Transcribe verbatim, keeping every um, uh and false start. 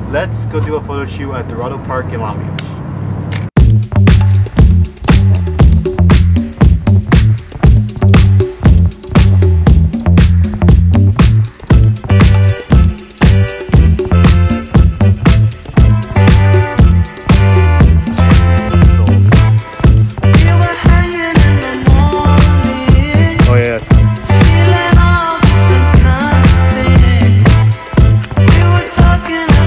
Let's go do a photo shoot at Dorado Park in Long Beach. Talking